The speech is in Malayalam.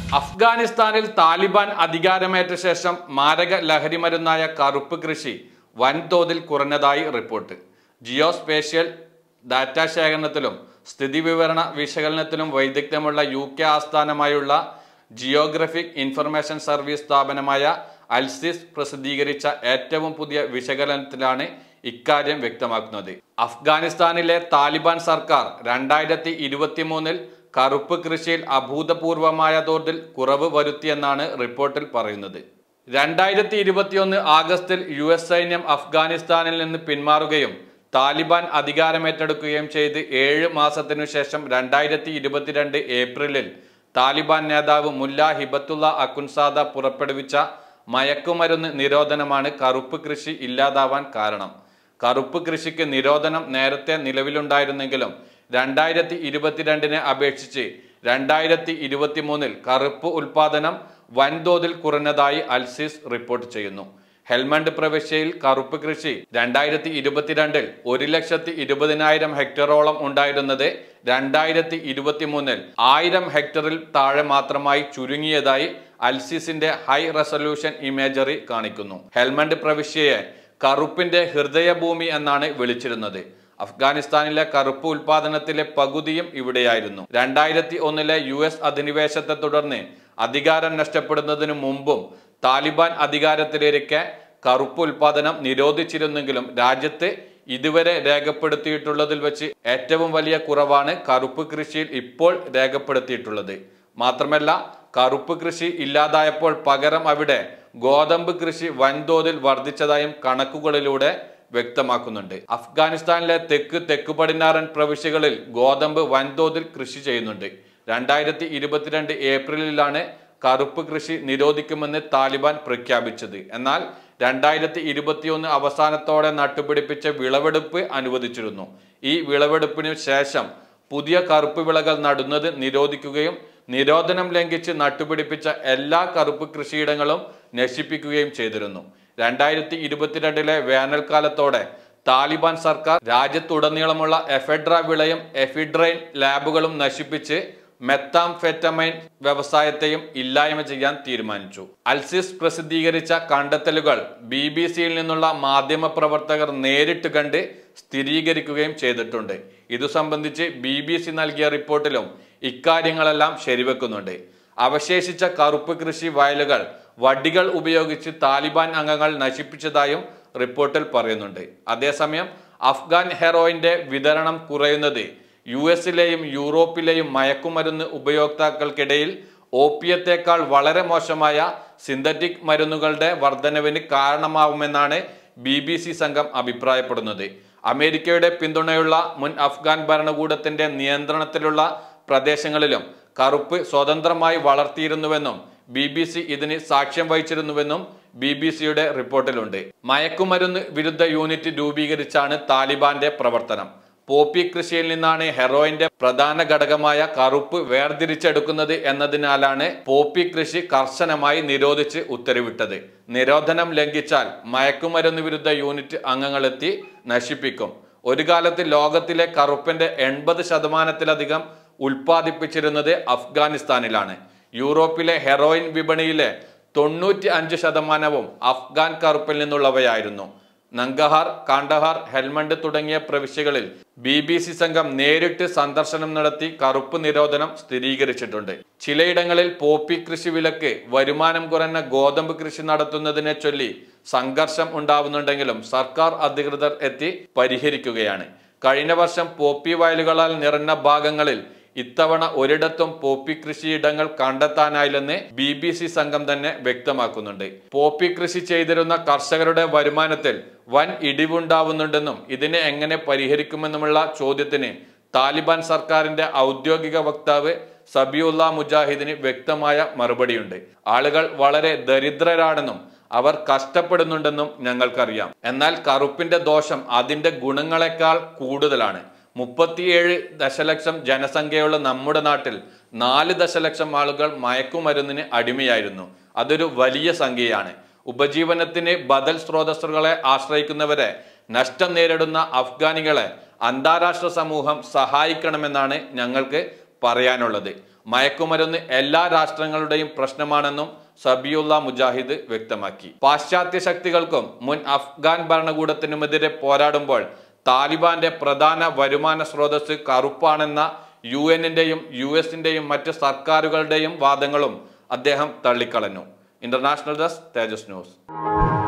അഫ്ഗാനിസ്ഥാനിൽ താലിബാൻ അധികാരമേറ്റ ശേഷം മാരക ലഹരിമരുന്നായ കറുപ്പ് കൃഷി വൻതോതിൽ കുറഞ്ഞതായി റിപ്പോർട്ട്. ജിയോസ്പേഷ്യൽ ഡാറ്റാ ശേഖരണത്തിലും സ്ഥിതിവിവരണ വിശകലനത്തിലും വൈദഗ്ധ്യമുള്ള UK ആസ്ഥാനമായുള്ള ജിയോഗ്രഫിക് ഇൻഫർമേഷൻ സർവീസ് സ്ഥാപനമായ അൽസിസ് പ്രസിദ്ധീകരിച്ച ഏറ്റവും പുതിയ വിശകലനത്തിലാണ് ഇക്കാര്യം വ്യക്തമാക്കുന്നത്. അഫ്ഗാനിസ്ഥാനിലെ താലിബാൻ സർക്കാർ 2023 കറുപ്പ് കൃഷിയിൽ അഭൂതപൂർവമായ തോതിൽ കുറവ് വരുത്തിയെന്നാണ് റിപ്പോർട്ടിൽ പറയുന്നത്. 2021 ആഗസ്റ്റിൽ US സൈന്യം അഫ്ഗാനിസ്ഥാനിൽ നിന്ന് പിന്മാറുകയും താലിബാൻ അധികാരമേറ്റെടുക്കുകയും ചെയ്ത് 7 മാസത്തിനു ശേഷം 2022 ഏപ്രിലിൽ താലിബാൻ നേതാവ് മുല്ല ഹിബത്തുള്ള അഖുൻസാദ പുറപ്പെടുവിച്ച മയക്കുമരുന്ന് നിരോധനമാണ് കറുപ്പ് കൃഷി ഇല്ലാതാവാൻ കാരണം. കറുപ്പ് കൃഷിക്ക് നിരോധനം നേരത്തെ നിലവിലുണ്ടായിരുന്നെങ്കിലും 2022 അപേക്ഷിച്ച് 2023 കറുപ്പ് ഉൽപാദനം വൻതോതിൽ കുറഞ്ഞതായി അൽസിസ് റിപ്പോർട്ട് ചെയ്യുന്നു. ഹെൽമണ്ട് പ്രവിശ്യയിൽ കറുപ്പ് കൃഷി 2022 1,20,000 ഹെക്ടറോളം ഉണ്ടായിരുന്നത് 2023 1000 ഹെക്ടറിൽ താഴെ മാത്രമായി ചുരുങ്ങിയതായി അൽസിസിന്റെ ഹൈ റെസൊല്യൂഷൻ ഇമേജറി കാണിക്കുന്നു. ഹെൽമണ്ട് പ്രവിശ്യയെ കറുപ്പിന്റെ ഹൃദയഭൂമി എന്നാണ് വിളിച്ചിരുന്നത്. അഫ്ഗാനിസ്ഥാനിലെ കറുപ്പ് ഉൽപാദനത്തിലെ പകുതിയും ഇവിടെയായിരുന്നു. 2001 US അധിനിവേശത്തെ തുടർന്ന് അധികാരം നഷ്ടപ്പെടുന്നതിനു മുമ്പും താലിബാൻ അധികാരത്തിലിരിക്കെ കറുപ്പ് ഉൽപാദനം നിരോധിച്ചിരുന്നെങ്കിലും രാജ്യത്ത് ഇതുവരെ രേഖപ്പെടുത്തിയിട്ടുള്ളതിൽ വെച്ച് ഏറ്റവും വലിയ കുറവാണ് കറുപ്പ് കൃഷിയിൽ ഇപ്പോൾ രേഖപ്പെടുത്തിയിട്ടുള്ളത്. മാത്രമല്ല, കറുപ്പ് കൃഷി ഇല്ലാതായപ്പോൾ പകരം അവിടെ ഗോതമ്പ് കൃഷി വൻതോതിൽ വർദ്ധിച്ചതായും കണക്കുകളിലൂടെ വ്യക്തമാക്കുന്നുണ്ട്. അഫ്ഗാനിസ്ഥാനിലെ തെക്ക് പടിഞ്ഞാറൻ പ്രവിശ്യകളിൽ ഗോതമ്പ് വൻതോതിൽ കൃഷി ചെയ്യുന്നുണ്ട്. 2022 ഏപ്രിലിലാണ് കറുപ്പ് കൃഷി നിരോധിക്കുമെന്ന് താലിബാൻ പ്രഖ്യാപിച്ചത്. എന്നാൽ 2021 അവസാനത്തോടെ നട്ടുപിടിപ്പിച്ച വിളവെടുപ്പ് അനുവദിച്ചിരുന്നു. ഈ വിളവെടുപ്പിനു ശേഷം പുതിയ കറുപ്പ് വിളകൾ നടുന്നത് നിരോധിക്കുകയും നിരോധനം ലംഘിച്ച് നട്ടുപിടിപ്പിച്ച എല്ലാ കറുപ്പ് കൃഷിയിടങ്ങളും നശിപ്പിക്കുകയും ചെയ്തിരുന്നു. 2022 വേനൽക്കാലത്തോടെ താലിബാൻ സർക്കാർ രാജ്യത്തുടനീളമുള്ള എഫെഡ്ര വിളയും എഫിഡ്രൈൻ ലാബുകളും നശിപ്പിച്ച് മെത്താംഫെറ്റമൈൻ വ്യവസായത്തെയും ഇല്ലായ്മ ചെയ്യാൻ തീരുമാനിച്ചു. അൽസിസ് പ്രസിദ്ധീകരിച്ച കണ്ടെത്തലുകൾ BBC-യിൽ നിന്നുള്ള മാധ്യമപ്രവർത്തകർ നേരിട്ട് കണ്ട് സ്ഥിരീകരിക്കുകയും ചെയ്തിട്ടുണ്ട്. ഇതു സംബന്ധിച്ച് BBC നൽകിയ റിപ്പോർട്ടിലും ഇക്കാര്യങ്ങളെല്ലാം ശരിവെക്കുന്നുണ്ട്. അവശേഷിച്ച കറുപ്പ് കൃഷി വയലുകൾ വടികൾ ഉപയോഗിച്ച് താലിബാൻ അംഗങ്ങൾ നശിപ്പിച്ചതായും റിപ്പോർട്ടിൽ പറയുന്നുണ്ട്. അതേസമയം അഫ്ഗാൻ ഹെറോയിന്റെ വിതരണം കുറയുന്നത് US-ലെയും യൂറോപ്പിലെയും മയക്കുമരുന്ന് ഉപയോക്താക്കൾക്കിടയിൽ ഓപ്പിയത്തേക്കാൾ വളരെ മോശമായ സിന്തറ്റിക് മരുന്നുകളുടെ വർധനവിന് കാരണമാവുമെന്നാണ് BBC സംഘം അഭിപ്രായപ്പെടുന്നത്. അമേരിക്കയുടെ പിന്തുണയുള്ള മുൻ അഫ്ഗാൻ ഭരണകൂടത്തിന്റെ നിയന്ത്രണത്തിലുള്ള പ്രദേശങ്ങളിലും കറുപ്പ് സ്വതന്ത്രമായി വളർത്തിയിരുന്നുവെന്നും BBC ഇതിന് സാക്ഷ്യം വഹിച്ചിരുന്നുവെന്നും BBC-യുടെ റിപ്പോർട്ടിലുണ്ട്. മയക്കുമരുന്ന് വിരുദ്ധ യൂണിറ്റ് രൂപീകരിച്ചാണ് താലിബാന്റെ പ്രവർത്തനം. പോപ്പി കൃഷിയിൽ നിന്നാണ് ഹെറോയിന്റെ പ്രധാന ഘടകമായ കറുപ്പ് വേർതിരിച്ചെടുക്കുന്നത് എന്നതിനാലാണ് പോപ്പി കൃഷി കർശനമായി നിരോധിച്ച് ഉത്തരവിട്ടത്. നിരോധനം ലംഘിച്ചാൽ മയക്കുമരുന്ന് വിരുദ്ധ യൂണിറ്റ് അംഗങ്ങളെത്തി നശിപ്പിക്കും. ഒരു കാലത്ത് ലോകത്തിലെ കറുപ്പിന്റെ 80% ഉൽപ്പാദിപ്പിച്ചിരുന്നത് അഫ്ഗാനിസ്ഥാനിലാണ്. യൂറോപ്പിലെ ഹെറോയിൻ വിപണിയിലെ 95% അഫ്ഗാൻ കറുപ്പിൽ നിന്നുള്ളവയായിരുന്നു. നങ്കഹാർ, കാണ്ഡഹാർ, ഹെൽമണ്ട് തുടങ്ങിയ പ്രവിശ്യകളിൽ BBC സംഘം നേരിട്ട് സന്ദർശനം നടത്തി കറുപ്പ് നിരോധനം സ്ഥിരീകരിച്ചിട്ടുണ്ട്. ചിലയിടങ്ങളിൽ പോപ്പി കൃഷി വിലക്ക് വരുമാനം കുറഞ്ഞ ഗോതമ്പ് കൃഷി നടത്തുന്നതിനെ ചൊല്ലി സംഘർഷം ഉണ്ടാവുന്നുണ്ടെങ്കിലും സർക്കാർ അധികൃതർ എത്തി പരിഹരിക്കുകയാണ്. കഴിഞ്ഞ വർഷം പോപ്പി വയലുകളാൽ നിറഞ്ഞ ഭാഗങ്ങളിൽ ഇത്തവണ ഒരിടത്തും പോപ്പി കൃഷിയിടങ്ങൾ കണ്ടെത്താനായില്ലെന്ന് BBC സംഘം തന്നെ വ്യക്തമാക്കുന്നുണ്ട്. പോപ്പി കൃഷി ചെയ്തിരുന്ന കർഷകരുടെ വരുമാനത്തിൽ വൻ ഇടിവുണ്ടാവുന്നുണ്ടെന്നും ഇതിനെ എങ്ങനെ പരിഹരിക്കുമെന്നുമുള്ള ചോദ്യത്തിന് താലിബാൻ സർക്കാരിന്റെ ഔദ്യോഗിക വക്താവ് സബിയുള്ള മുജാഹിദിന് വ്യക്തമായ മറുപടിയുണ്ട്. ആളുകൾ വളരെ ദരിദ്രരാണെന്നും അവർ കഷ്ടപ്പെടുന്നുണ്ടെന്നും ഞങ്ങൾക്കറിയാം. എന്നാൽ കറുപ്പിന്റെ ദോഷം അതിന്റെ ഗുണങ്ങളെക്കാൾ കൂടുതലാണ്. 37 ദശലക്ഷം ജനസംഖ്യയുള്ള നമ്മുടെ നാട്ടിൽ 4 ദശലക്ഷം ആളുകൾ മയക്കുമരുന്നിന് അടിമയായിരുന്നു. അതൊരു വലിയ സംഖ്യയാണ്. ഉപജീവനത്തിന് ബദൽ സ്രോതസ്സുകളെ ആശ്രയിക്കുന്നവരെ, നഷ്ടം നേരിടുന്ന അഫ്ഗാനികളെ അന്താരാഷ്ട്ര സമൂഹം സഹായിക്കണമെന്നാണ് ഞങ്ങൾക്ക് പറയാനുള്ളത്. മയക്കുമരുന്ന് എല്ലാ രാഷ്ട്രങ്ങളുടെയും പ്രശ്നമാണെന്നും സബിയുള്ള മുജാഹിദ് വ്യക്തമാക്കി. പാശ്ചാത്യ ശക്തികൾക്കും മുൻ അഫ്ഗാൻ ഭരണകൂടത്തിനുമെതിരെ പോരാടുമ്പോൾ താലിബാന്റെ പ്രധാന വരുമാന സ്രോതസ് കറുപ്പാണെന്ന UN-ന്റെയും US-ന്റെയും മറ്റ് സർക്കാരുകളുടെയും വാദങ്ങളും അദ്ദേഹം തള്ളിക്കളഞ്ഞു. International desk Tejas news.